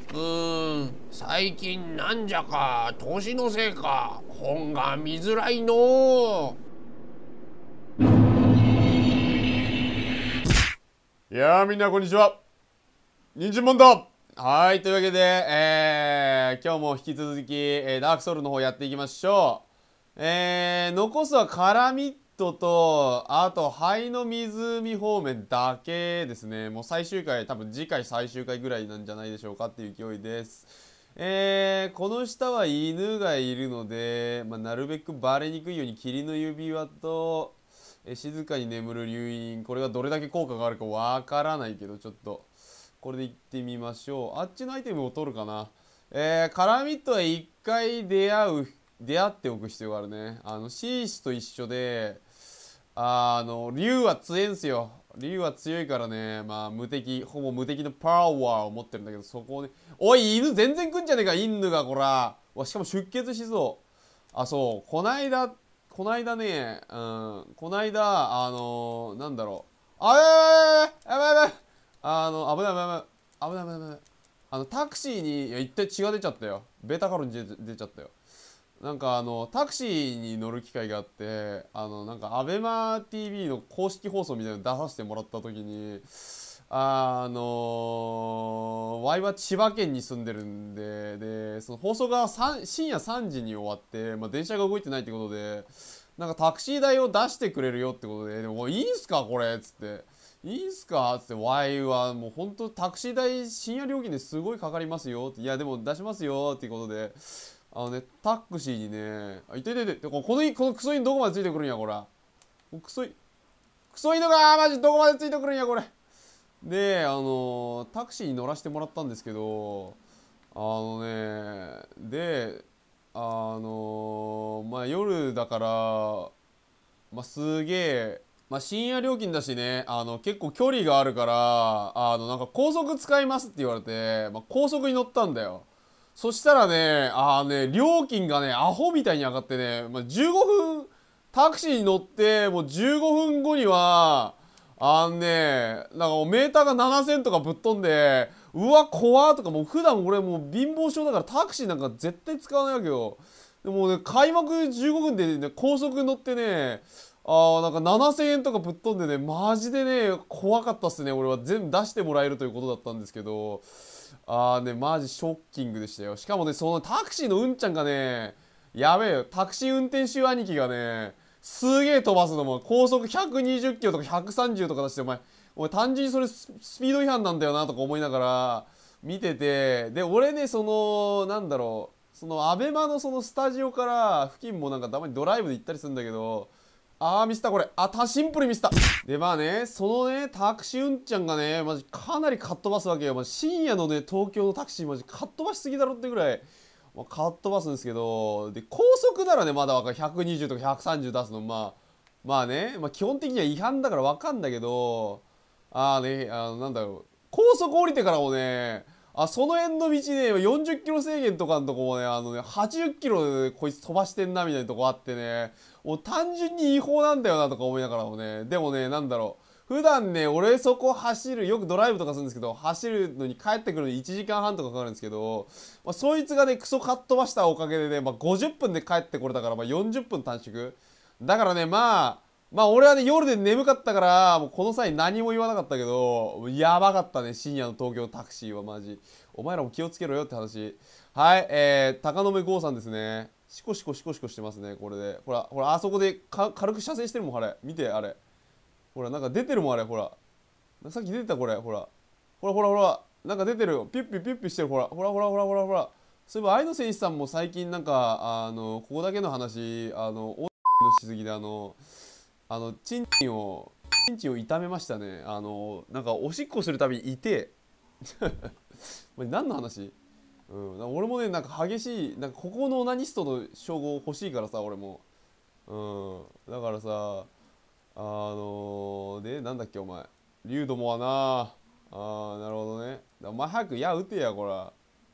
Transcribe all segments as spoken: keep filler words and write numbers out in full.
うーん、最近なんじゃか年のせいか本が見づらいのいやーみんなこんにちは。人参モンド。はい、というわけで、えー、今日も引き続き、えー、ダークソウルの方やっていきましょう。えー、残すはカラミットと、あと灰の湖方面だけですね。もう最終回、多分次回最終回ぐらいなんじゃないでしょうかっていう勢いです。えー、この下は犬がいるので、まあ、なるべくバレにくいように霧の指輪と、え静かに眠る流飲、これがどれだけ効果があるかわからないけど、ちょっとこれでいってみましょう。あっちのアイテムを取るかな。えー、カラミットは一回出会う出会っておく必要があるね。あのシースと一緒で、あの竜は強いんすよ。竜は強いからね、まあ無敵、ほぼ無敵のパワーを持ってるんだけど、そこをね、おい犬全然来んじゃねえか、犬がこら。わしかも出血しそう。あ、そうこないだこないだね、うん、こないだ、あのー、なんだろう。あ、やばいやばいやばいやばいやばい。あの、危ない危ない危ない危ない危ない。あの、タクシーに、いや、一体血が出ちゃったよ。ベータカロン出出ちゃったよ。なんかあの、タクシーに乗る機会があって、あの、なんか、アベマ ティービー の公式放送みたいなの出させてもらった時に、あのー、ワイは千葉県に住んでるんで、で、その放送が深夜さんじに終わって、まあ、電車が動いてないってことで、なんかタクシー代を出してくれるよってことで、でも、いいんすかこれっつって。いいんすかっつって、ワイはもう本当タクシー代深夜料金ですごいかかりますよって、いやでも出しますよっていうことで、あのね、タクシーにね、あ、いていていて、この、このクソ犬どこまでついてくるんや、こら。クソい、クソ犬がマジどこまでついてくるんや、これ。で、あのタクシーに乗らせてもらったんですけど、あのね、で、あのまあ夜だから、まあすげえ、まあ深夜料金だしね、あの結構距離があるから、あのなんか高速使いますって言われて、まあ高速に乗ったんだよ。そしたらね、あーね、料金がね、アホみたいに上がってね、まあ、じゅうごふん、タクシーに乗って、もうじゅうごふんごには、あんね、なんかもうメーターがななせんとかぶっ飛んで、うわ、怖とか、もう普段俺もう貧乏症だからタクシーなんか絶対使わないわけよ。でもね、開幕じゅうごふんでね、高速乗ってね、あーなんかななせんえんとかぶっ飛んでね、マジでね、怖かったっすね。俺は全部出してもらえるということだったんですけど、あーね、マジショッキングでしたよ。しかもね、そのタクシーのうんちゃんがね、やべえよ、タクシー運転手兄貴がね、すげえ飛ばすのも、高速ひゃくにじゅっキロとかひゃくさんじゅうとか出して、お前、お前単純にそれススピード違反なんだよなとか思いながら見てて、で、俺ね、その、なんだろう、そのアベマのそのスタジオから付近もなんかたまにドライブで行ったりするんだけど、あーミスったこれ。あ、た、シンプルにミスった。で、まあね、そのね、タクシーうんちゃんがね、マジかなりかっ飛ばすわけよ。まあ、深夜のね、東京のタクシーマジかっ飛ばしすぎだろってぐらい、まあ、かっ飛ばすんですけど、で、高速ならね、まだわかる。ひゃくにじゅうとかひゃくさんじゅう出すの、まあ、まあね、まあ基本的には違反だからわかんだけど、あーね、あの、なんだろう、高速降りてからもね、あ、その辺の道ね、よんじゅっキロ制限とかのとこもね、あのね、はちじゅっキロでこいつ飛ばしてんなみたいなとこあってね、もう単純に違法なんだよなとか思いながらもね、でもね、なんだろう、普段ね、俺そこ走る、よくドライブとかするんですけど、走るのに帰ってくるのにいちじかんはんとかかかるんですけど、まあ、そいつがね、クソかっ飛ばしたおかげでね、まあ、ごじゅっぷんで帰ってこれたから、まあ、よんじゅっぷん短縮。だからね、まあ、まあ俺はね、夜で眠かったから、もうこの際何も言わなかったけど、やばかったね、深夜の東京のタクシーはマジ。お前らも気をつけろよって話。はい、えー、高野目剛さんですね。シコシコシコシコしてますね、これで。ほら、ほら、あそこでか軽く射精してるもん、あれ。見て、あれ。ほら、なんか出てるもん、あれ、ほら。さっき出てた、これ、ほら。ほらほらほら。なんか出てるよ。ピュッピュピュッピュしてる、ほら。ほらほらほらほらほら。そういえば、愛の選手さんも最近なんか、あの、ここだけの話、あの、おのしすぎで、あの、あの、チンチンを、チンチンを痛めましたね。あの、なんか、おしっこするたびに痛え。何の話？うん、俺もね、なんか激しい、なんかここのオナニストの称号欲しいからさ、俺も。うん、だからさ、あのー、で、なんだっけ、お前。竜どもはな、あー、なるほどね。お前早く矢撃てや、こら。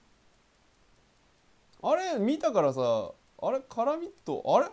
あれ、見たからさ、あれ、カラミット、あれ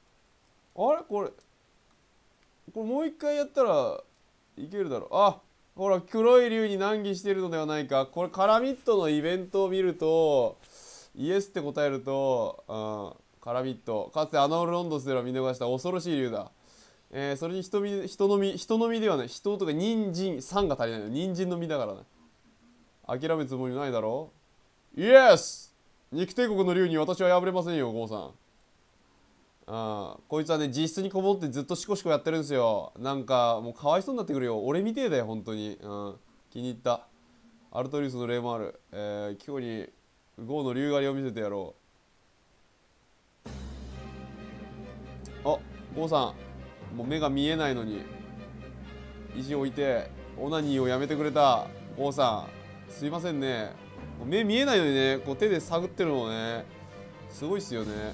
あれこれ、これもう一回やったらいけるだろ。あ、 ほら黒い竜に難儀してるのではないか。これカラミットのイベントを見るとイエスって答えると、うん、カラミットかつてアナオルロンドスでは見逃した恐ろしい竜だ。えー、それに人み人の実人の実ではない。人とか人参さんが足りないの。人参の実だからね。諦めるつもりないだろう。イエス肉帝国の竜に私は敗れませんよ、ゴーさん。ああ、こいつはね、実質にこもってずっとシコシコやってるんですよ。なんかもうかわいそうになってくるよ。俺みてえだよ本当に。うん、気に入った。アルトリウスの例もある。えー、今日にゴーの竜狩りを見せてやろう。あ、ゴーさんもう目が見えないのに石置いてオナニーをやめてくれた。ゴーさんすいませんね。もう目見えないのにね、こう手で探ってるのね、すごいっすよね。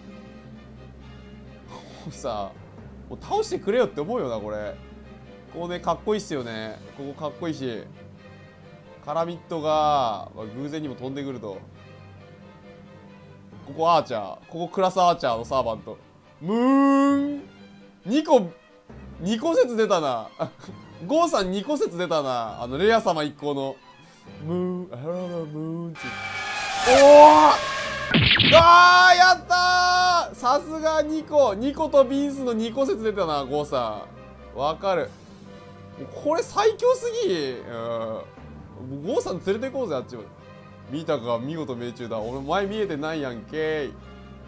さもう倒してくれよって思うよなこれ。ここねかっこいいっすよね。ここかっこいいし、カラミットが、まあ、偶然にも飛んでくると。ここアーチャー、ここクラスアーチャーのサーバントムーンにこにこ説出たなゴーさんにこ説出たな。あのレア様一行のムーン、あららムーンって。おおあーやったー、さすがにこにことビンスのにこ説出たな。ゴーさんわかる。これ最強すぎ。うん、ゴーさん連れてこうぜあっちまで。見たか見事命中だ。俺前見えてないやんけー。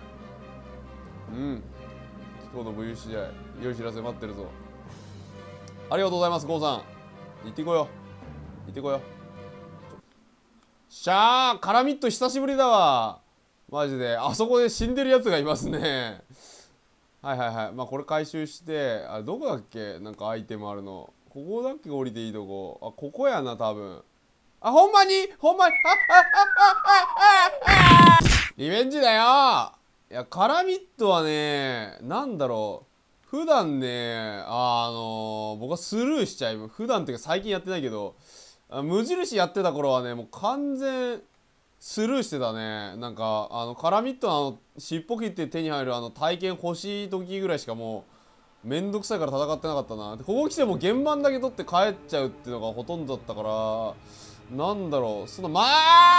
うん今日の武勇試合良い知らせ待ってるぞ。ありがとうございますゴーさん。行ってこよう行ってこよう。しゃーカラミット久しぶりだわマジで。あそこで死んでるやつがいますね。はいはいはい。まあこれ回収して、あれどこだっけ、なんかアイテムあるの。ここだっけ降りていいとこ。あ、ここやな多分。あ、ほんまにほんまにああああああリベンジだよ。いやカラミットはね、なんだろう、普段ね、あの僕はスルーしちゃいます。普段っていうか最近やってないけど、無印やってた頃はねもう完全スルーしてたね。なんかあのカラミットのあの尻尾切って手に入るあの体験欲しい時ぐらいしかもうめんどくさいから戦ってなかったな。でここ来ても原版だけ取って帰っちゃうっていうのがほとんどだったから、なんだろう、そのま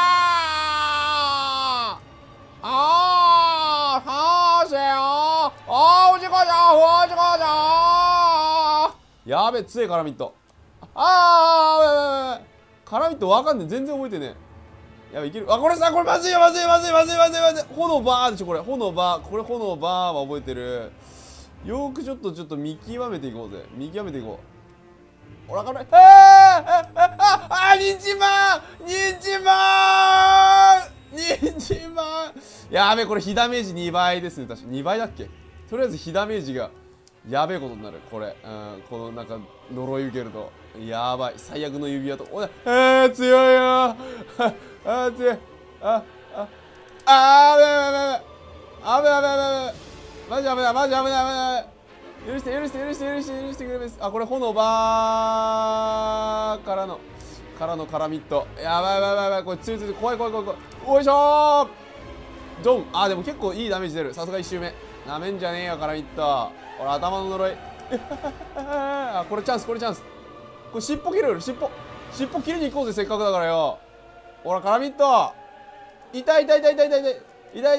あああーせよあーおじこちゃんおじこちゃんやべえ強いカラミット。ああカラミットわかんねえ、全然覚えてねえ。やばいいける。あこれさ、これまずいよまずいまずいまずいまずいまずい。炎バーでしょこれ。炎バー、これ炎バーは覚えてる。よーくちょっとちょっと見極めていこうぜ。見極めていこう。ほらかれ。ああああニンジンマンニンジンマンニンジンマンやべえこれ火ダメージにばいですね。確かにばいだっけ。とりあえず火ダメージがやべえことになるこれ。うん、このなんか呪い受けるとやばい。最悪の指輪とおいえー、強いよあー強い。あああーべべべあべべべべマジ危ないマジ危ない危ない。許して許して許して許して許してくれます。あこれ炎バーからのからのカラミットやばいやばいやばい。これ強い強い怖い怖い怖い怖い。おいしょードン。あでも結構いいダメージ出る。さすがいち周目なめんじゃねえよカラミット。これ頭の呪いあこれチャンスこれチャンス。これ尻尾切れる。尻尾尻尾切りに行こうぜせっかくだからよ。ほらカラミット痛い痛い痛い痛い痛い痛い痛い痛い痛い痛い痛い痛い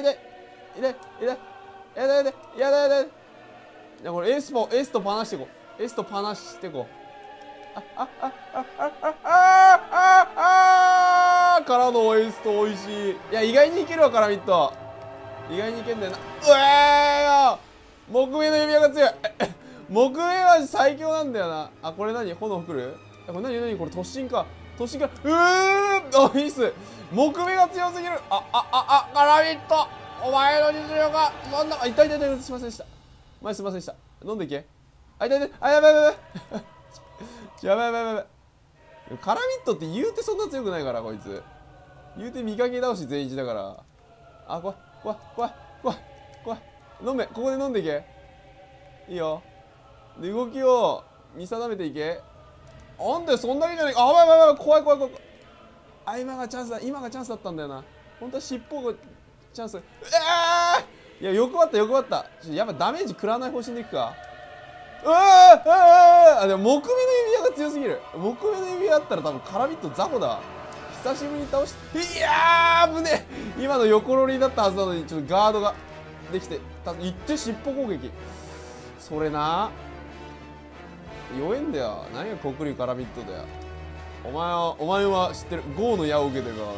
痛い痛いやだやだやだ。いやこれエースもエースとパナしていこう。エースとパナしていこう。ああああああああからのエースとおいしい。いや意外にいけるわカラミット。意外にいけんだよな。うえーよ木目の指輪が強い木目は最強なんだよな。あこれ何炎来る。これ何何これ突進か突進か。うーおいいっす。木目が強すぎる。ああああカラミットお前の実力がそんな。あ痛い痛い痛いすいませんでした。前すいませんでした。飲んでいけ。あ痛い痛いあやばいやばいやばいやばいやばいやばい。カラミットって言うてそんな強くないからこいつ。言うて見かけ倒し全一だから。あ怖い怖い怖い怖い怖い。飲めここで飲んでいけ。いいよ。で動きを見定めていけ。なんでそんだけじゃない。あやばいやばいやばい怖い怖い怖い。あ今がチャンスだ今がチャンスだったんだよな。本当は尻尾がチャンス。えーいや欲張った欲張った。やっぱダメージ食らわない方針でいくか。 うわーあーあでも木目の指輪が強すぎる。木目の指輪あったら多分カラビット雑魚だ。久しぶりに倒して、いやー危ねえ。今の横ロリだったはずなのにちょっとガードができて、たいって尻尾攻撃。それな弱えんだよ。何が黒竜カラビットだよ。お前はお前は知ってる。ゴーの矢を受けてるから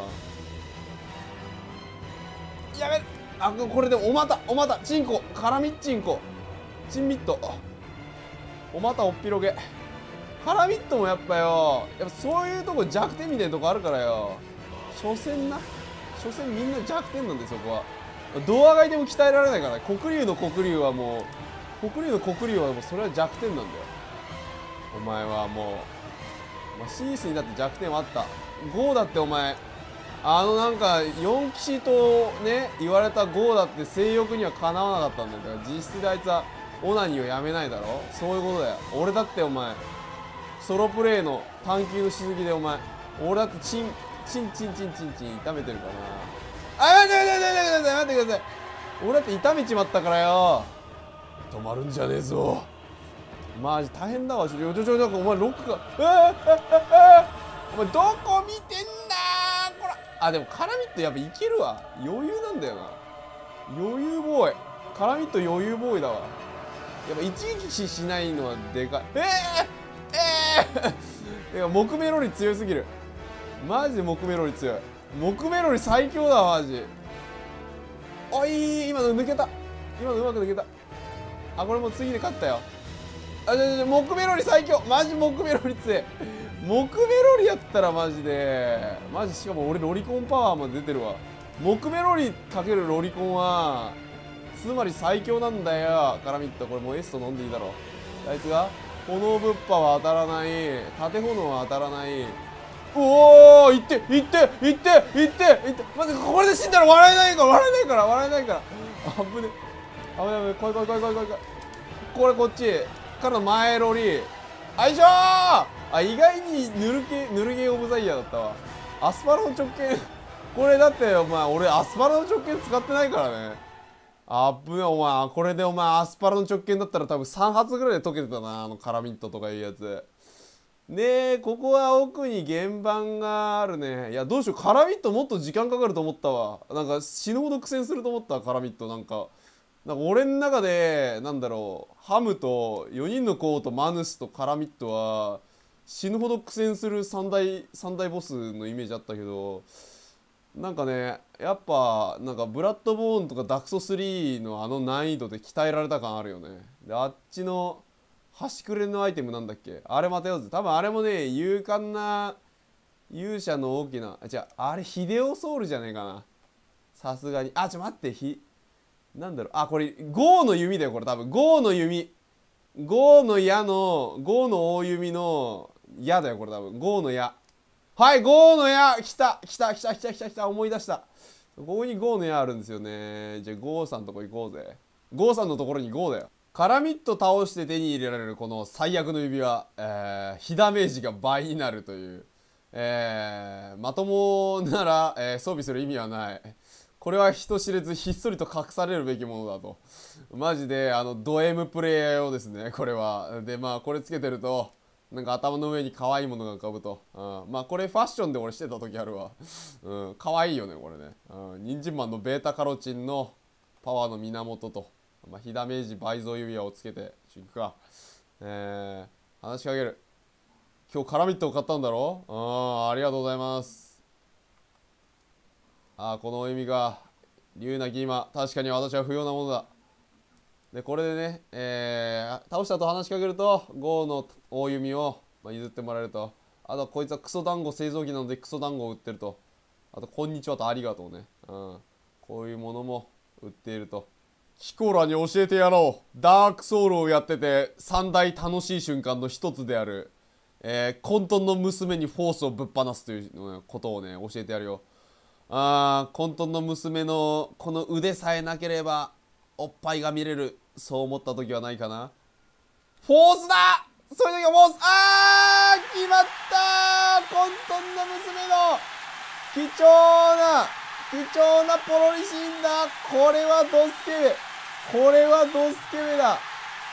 な。やめる。あこれでもおまたおまたチンコカラミッチンコチンミットおまたおっぴろげカラミットもやっぱよ、やっぱそういうとこ弱点みたいなとこあるからよ。所詮な所詮みんな弱点なんで、そこはドア外でも鍛えられないから。黒竜の黒竜はもう黒竜の黒竜はもうそれは弱点なんだよ。お前はもう、まあ、シースにだって弱点はあった。ゴーだってお前あのなんかよん騎士とね言われたゴーだって性欲にはかなわなかったんだよ。だから実質であいつはオナニーをやめないだろ。そういうことだよ。俺だってお前ソロプレイの探求のしすぎでお前俺だってチンチンチンチンチンチン痛めてるからな。あ待って待って待ってください待ってください。俺だって痛めちまったからよ。止まるんじゃねえぞマジ大変だわ。ちょちょちょなんかお前ロックがああああお前どこ見てんだーこら。あでもカラミットやっぱいけるわ。余裕なんだよな。余裕ボーイカラミット余裕ボーイだわ。やっぱ一撃死しないのはでかい。えー、ええー、木メロリ強すぎる。マジで木メロリ強い。木メロリ最強だわマジ。おい今の抜けた。今のうまく抜けた。あこれもう次で勝ったよ。あじゃじゃ木メロリ最強マジ木メロリ強い。木メロリやったらマジでマジしかも俺ロリコンパワーまで出てるわ。木メロリかけるロリコンはつまり最強なんだよ。カラミットこれもうエスト飲んでいいだろ。あいつが炎ぶっぱは当たらない。縦炎は当たらない。おおいっていっていっていっていって待ってこれで死んだら笑えないから笑えないから笑えないからあぶねあぶねあぶね来い来い来い来い来い来い。これこっちからの前ロリあいしょー。あ意外にぬるけぬるゲーオブザイヤーだったわ。アスパラの直径これだってお前俺アスパラの直径使ってないからね。あっぶねお前これでお前アスパラの直径だったら多分さん発ぐらいで溶けてたなあのカラミットとかいうやつ。でここは奥に原盤があるね。いやどうしようカラミットもっと時間かかると思ったわ。なんか死ぬほど苦戦すると思ったカラミット。なんかなんか俺の中でなんだろうハムとよにんの子とマヌスとカラミットは死ぬほど苦戦する三大三大ボスのイメージあったけどなんかねやっぱなんかブラッドボーンとかダクソスリーのあの難易度で鍛えられた感あるよね。であっちの端くれのアイテムなんだっけあれまたよず多分あれもね勇敢な勇者の大きなあ違うあれヒデオソウルじゃねえかなさすがに。あちょ待ってひなんだろうあこれゴーの弓だよこれ多分ゴーの弓ゴーの矢のゴーの大弓の矢だよこれ多分ゴーの矢はいゴーの矢来た来た来た来た来た来た思い出した。ここにゴーの矢あるんですよね。じゃあゴーさんのとこ行こうぜ。ゴーさんのところにゴーだよ。カラミット倒して手に入れられるこの最悪の指輪、えー、火ダメージが倍になるという、えー、まともなら、えー、装備する意味はない。これは人知れずひっそりと隠されるべきものだと。マジであのド M プレイヤー用ですねこれは。でまあこれつけてるとなんか頭の上に可愛いものが浮かぶと、うん、まあこれファッションで俺してた時あるわ、うん、可愛いよねこれね、うん、人参マンのベータカロチンのパワーの源と、まあ、火ダメージ倍増指輪をつけていくか、えー、話しかける。今日カラミットを買ったんだろ。あありがとうございます。ああこの意味が竜なき今確かに私は不要なものだ。でこれでね、えー、倒したと話しかけるとゴーの大弓を、まあ、譲ってもらえると。あとこいつはクソ団子製造機なのでクソ団子を売ってると。あとこんにちはとありがとうね、うん、こういうものも売っていると。キコラに教えてやろう。ダークソウルをやってて三大楽しい瞬間の一つである、えー、混沌の娘にフォースをぶっ放すということをね教えてやるよ。あー混沌の娘のこの腕さえなければおっぱいが見れる、そう思った時はないかな。フォースだ。そういう時はフォース。あー決まったー。混沌の娘の貴重な貴重なポロリシーンだ。これはドスケベこれはドスケベだ。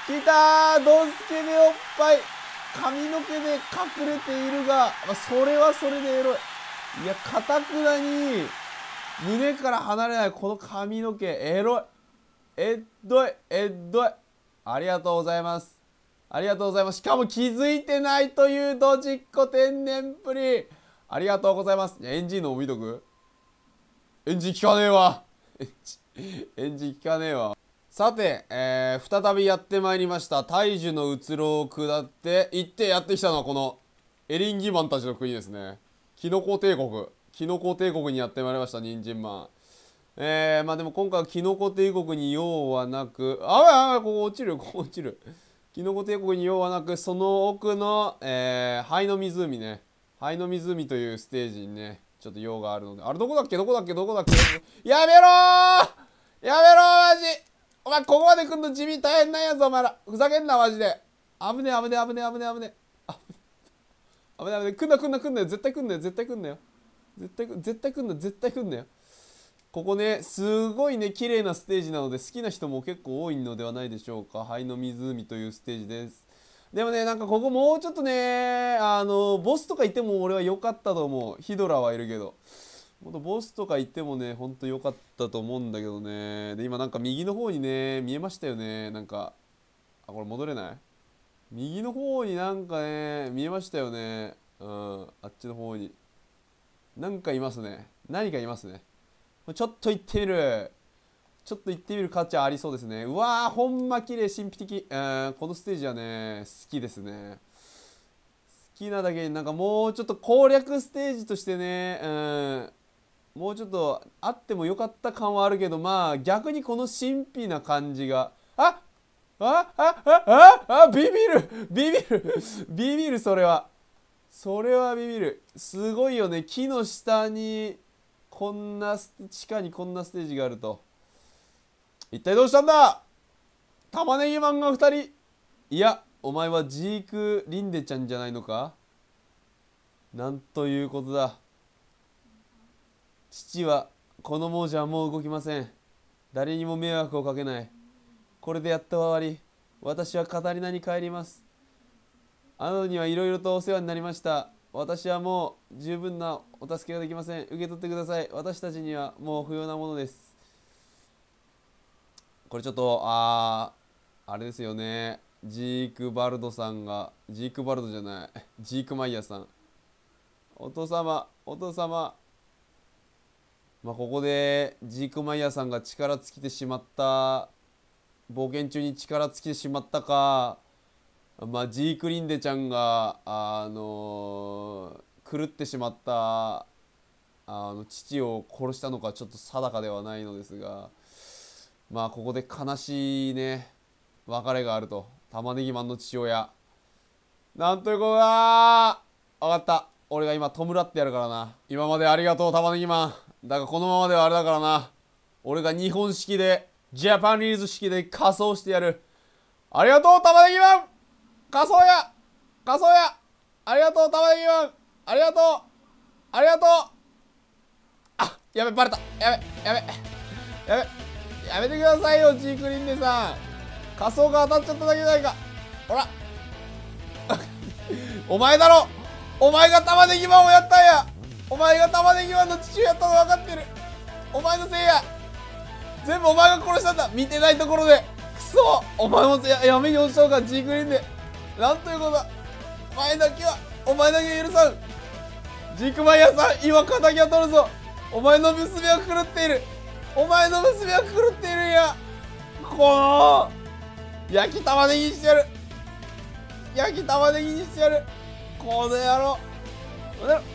きたー、ドスケでおっぱい。髪の毛で隠れているが、まあ、それはそれでエロい。いや、かたくなに胸から離れないこの髪の毛、エロい。えっどい、えっどい。ありがとうございます。ありがとうございます。しかも気づいてないというドジっ子天然プリ。ありがとうございます。いや、エンジンの見とく？エンジン効かねえわ。エンジン、エンジン効かねえわ。さて、えー、再びやってまいりました。大樹のうつろを下って行ってやってきたのはこのエリンギマンたちの国ですね。キノコ帝国。キノコ帝国にやってまいりました、人参マン。えー、まあでも今回はキノコ帝国に用はなく、ああ、ここ落ちる、ここ落ちる。キノコ帝国に用はなく、その奥の、えー、灰の湖ね。灰の湖というステージにね、ちょっと用があるので。あれどこだっけどこだっけどこだっけやめろーやめろーマジお前ここまで来んの地味大変なんやぞお前ら。ふざけんなマジで。危ねえ危ねえ危ねえ危ねえ危ねえ。危ねえ危ねえ。来んな来んな来んなよ。絶対来んなよ。絶対来んなよ。絶対絶対来んな絶対来んなよ。ここね、すごいね、綺麗なステージなので好きな人も結構多いのではないでしょうか。灰の湖というステージです。でもね、なんかここもうちょっとね、あの、ボスとかいても俺は良かったと思う。ヒドラはいるけど。もっとボスとかいてもね、ほんと良かったと思うんだけどね。で、今なんか右の方にね、見えましたよね。なんか、あ、これ戻れない？右の方になんかね、見えましたよね。うん、あっちの方に。なんかいますね。何かいますね。ちょっと行ってみる。ちょっと行ってみる価値ありそうですね。うわー、ほんま綺麗、神秘的。えー、このステージはね、好きですね。好きなだけになんかもうちょっと攻略ステージとしてね、うん、もうちょっとあってもよかった感はあるけど、まあ逆にこの神秘な感じが、ああああああビビるビビるビビるそれは。それはビビる。すごいよね。木の下にこんな地下にこんなステージがあると。一体どうしたんだ玉ねぎマンがふたり。いや、お前はジーク・リンデちゃんじゃないのか。なんということだ。父はこの亡者はもう動きません。誰にも迷惑をかけない。これでやっと終わり。私はカタリナに帰ります。あなたにはいろいろとお世話になりました。私はもう十分なお助けができません。受け取ってください。私たちにはもう不要なものです。これちょっと、あー、あれですよね。ジークバルドさんが、ジークバルドじゃない、ジークマイヤさん。お父様、お父様。まあ、ここでジークマイヤさんが力尽きてしまった、冒険中に力尽きてしまったか、まあ、ジークリンデちゃんが、あのー、狂ってしまった、あの、父を殺したのかちょっと定かではないのですが、まあ、ここで悲しいね、別れがあると。玉ねぎマンの父親。なんということだー。分かった。俺が今弔ってやるからな。今までありがとう、玉ねぎマン。だがこのままではあれだからな。俺が日本式で、ジャパニーズ式で仮装してやる。ありがとう、玉ねぎマン仮装や仮装やありがとう、玉ねぎマンありがとうありがとうあ、やべ、バレたやべ、やべ、やべ、やめてくださいよ、ジークリンデさん。仮装が当たっちゃっただけじゃないか。ほらお前だろお前が玉ねぎマンをやったんやお前が玉ねぎマンの父親やったの分かってるお前のせいや全部お前が殺したんだ見てないところでクソお前もややめようしようかジークリンデなんということだお前だけはお前だけ許さんジークマイヤーさん今敵は取るぞお前の娘は狂っているお前の娘は狂っているんやこの焼き玉ねぎにしてやる焼き玉ねぎにしてやるこの野郎クレーン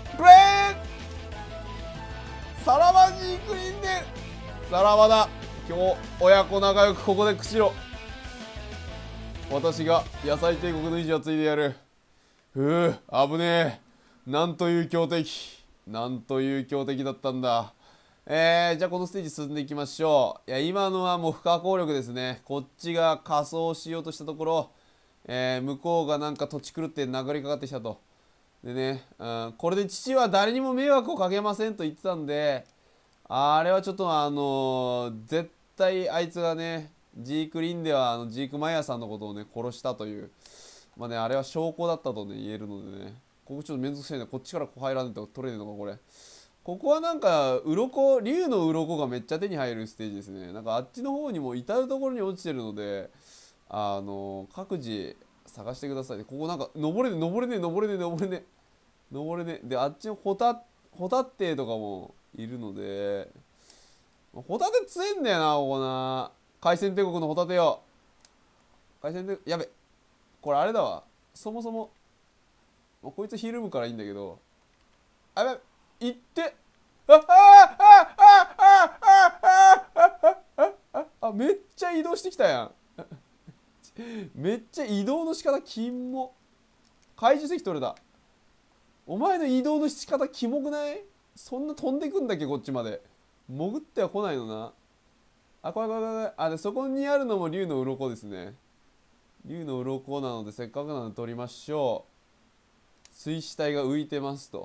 さらばジークリンデさらばだ今日親子仲良くここで釧路私が野菜帝国の維持を継いでやるふう危ねえなんという強敵なんという強敵だったんだえー、じゃあこのステージ進んでいきましょういや今のはもう不可抗力ですねこっちが仮装しようとしたところ、えー、向こうがなんか土地狂って殴りかかってきたとでね、うん、これで父は誰にも迷惑をかけませんと言ってたんであれはちょっとあのー、絶対あいつがねジークリンではあのジークマイヤーさんのことをね殺したという、まあね、あれは証拠だったとね言えるのでね、ここちょっとめんどくさいね。こっちからこう入らないと取れねえのかこれ。ここはなんか鱗竜の鱗がめっちゃ手に入るステージですね。なんかあっちの方にも至る所に落ちてるので、あの各自探してください。ここなんか登れね登れね登れね登れね登れねで、あっちのホタホタテとかもいるので、ホタテ強えんだよなここな。海鮮帝国のホタテよ。海鮮帝国やべ、これあれだわ。そもそもこいつひるむからいいんだけど、あやべ行って、ああああああああめっちゃ移動してきたやん。めっちゃ移動の仕方キモ。怪獣石取れた。お前の移動の仕方キモくない？そんな飛んでくんだっけこっちまで。潜っては来ないのな。あ、これこれこれこれ。あ、でそこにあるのも竜の鱗ですね。竜の鱗なのでせっかくなので取りましょう。水死体が浮いてますと。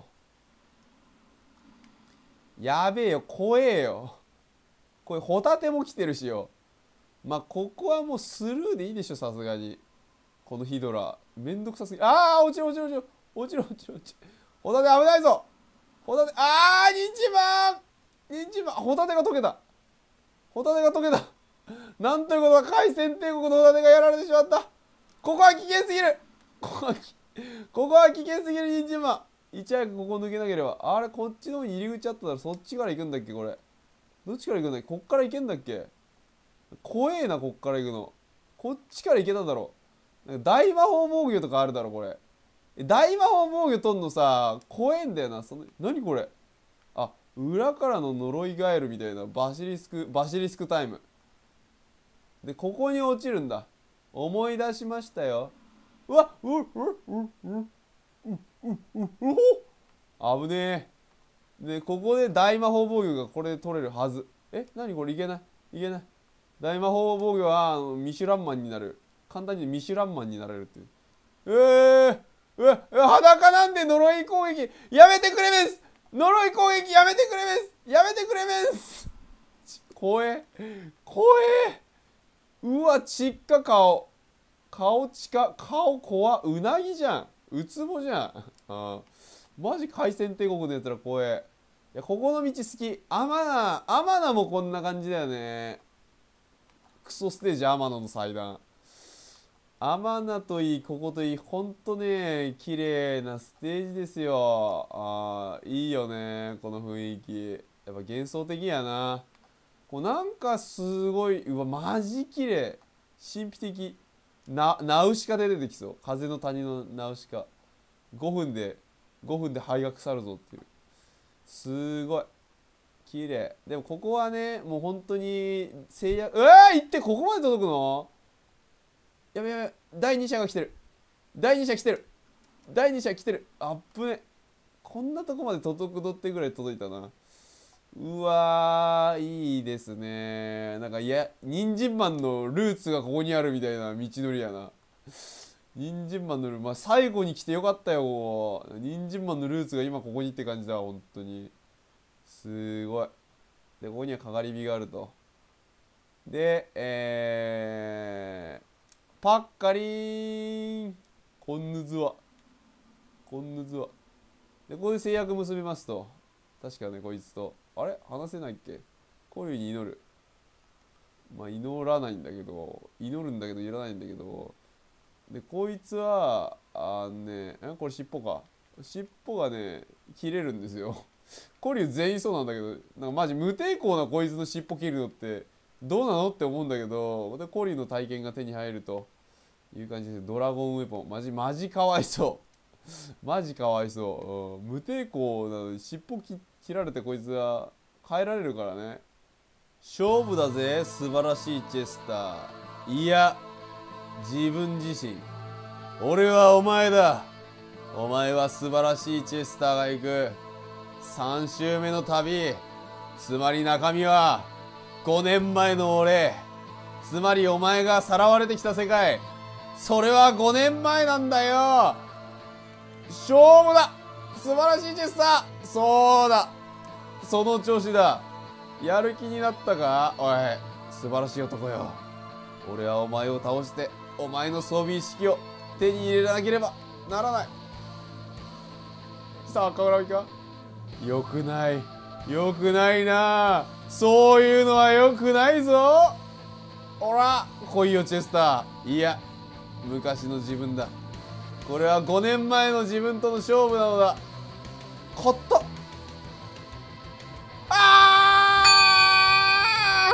やべえよ、怖えよ。これホタテも来てるしよ。まあここはもうスルーでいいでしょさすがに。このヒドラめんどくさすぎ。ああ落ちる落ちる落ちる落ちる落ちる落ちる。ホタテ危ないぞ。ホタテ、ああ人参マン人参マン。ホタテが溶けた。ホタテが溶けた。なんということだ、海鮮帝国のホタテがやられてしまった。ここは危険すぎる。ここはここは危険すぎる人参マン。いち早くここ抜けなければ。あれこっちの方に入り口あったらそっちから行くんだっけこれ。どっちから行くんだっけ。こっから行けんだっけ。怖えなこっから行くの。こっちから行けただろう。なんか大魔法防御とかあるだろこれ。大魔法防御取んのさ怖えんだよな。その何これ。あ、裏からの呪いガエルみたいな。バシリスクバシリスクタイムでここに落ちるんだ。思い出しましたよ。うわっううううううううう危ねえ。でここで大魔法防御がこれで取れるはず。え何これ。いけないいけない。大魔法防御はあのミシュランマンになる。簡単にミシュランマンになれるっていう。えー、うわ裸なんで呪い攻撃やめてくれメンス。呪い攻撃やめてくれメンス。やめてくれメンス。怖え怖え。うわちっか顔顔ちか顔怖うなぎじゃん。ウツボじゃん。あマジ海鮮帝国のやつら怖え。いやここの道好き。アマナアマナもこんな感じだよね。クソステージアマナの祭壇。アマナといいここといいほんとね綺麗なステージですよ。あいいよねこの雰囲気。やっぱ幻想的やな。こうなんかすごいうわマジ綺麗神秘的なナウシカで出てきそう。風の谷のナウシカごふんでごふんで灰が腐るぞっていう。すごい綺麗。でもここはねもう本当に制約。うわー行ってここまで届くの。やべやべだいに射が来てる。だいに射来てる。だいに射来てる。あっぶね。こんなとこまで届くのってぐらい届いたな。うわーいいですね。なんかいや人参マンのルーツがここにあるみたいな道のりやな。人参マンのルーツ、まあ最後に来てよかったよ。人参マンのルーツが今ここにって感じだ本当に。すごい。でここにはかがり火があると。でえーパッカリーンコンヌズワコンヌズワでここで制約結びますと。確かねこいつとあれ話せないっけ。コリュに祈る。まあ祈らないんだけど祈るんだけどいらないんだけど。でこいつはあのねえこれ尻尾か。尻尾がね切れるんですよ。コリュ全員そうなんだけどなんかマジ無抵抗なこいつの尻尾切るのってどうなのって思うんだけど、でコリュの体験が手に入るという感じで。ドラゴンウェポンマジマジかわいそうマジかわいそう、うん、無抵抗なのに尻尾切切られてこいつは変えられるからね。勝負だぜ素晴らしいチェスター。いや自分自身俺はお前だ。お前は素晴らしいチェスターが行くさん週目の旅。つまり中身はごねんまえの俺。つまりお前がさらわれてきた世界。それはごねんまえなんだよ。勝負だ素晴らしいチェスター。そうだその調子だ。やる気になったかおい。素晴らしい男よ。 俺はお前を倒してお前の装備意識を手に入れなければならない。さあ赤村美か、よくない、よくないな、そういうのはよくないぞ。ほら来いよチェスター。いや昔の自分だ。これはごねんまえの自分との勝負なのだ。勝った。あ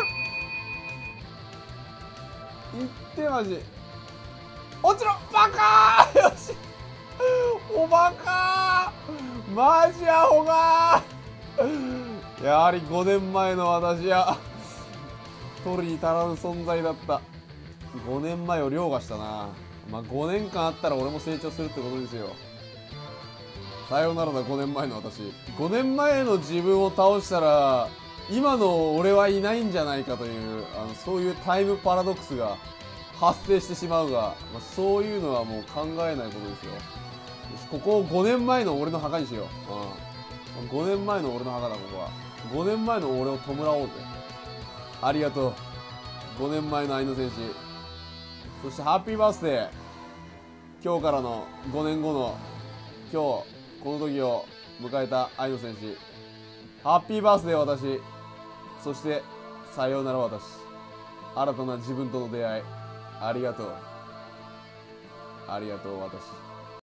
ーいってマジ落ちろバカー。よしおバカーマジアホがー。やはりごねんまえの私は取りに足らぬ存在だった。ごねんまえを凌駕したな。まあごねんかんあったら俺も成長するってことですよ。さようならだごねんまえの私。ごねんまえの自分を倒したら今の俺はいないんじゃないかというあのそういうタイムパラドックスが発生してしまうが、まあ、そういうのはもう考えないことですよ。よしここをごねんまえの俺の墓にしよう、うん、ごねんまえの俺の墓だ。ここはごねんまえの俺を弔おうぜ。ありがとうごねんまえの愛の戦士。そしてハッピーバースデー。今日からのごねんごの今日この時を迎えた愛の戦士。ハッピーバースデー私。そしてさようなら私。新たな自分との出会いありがとう。ありがとう私。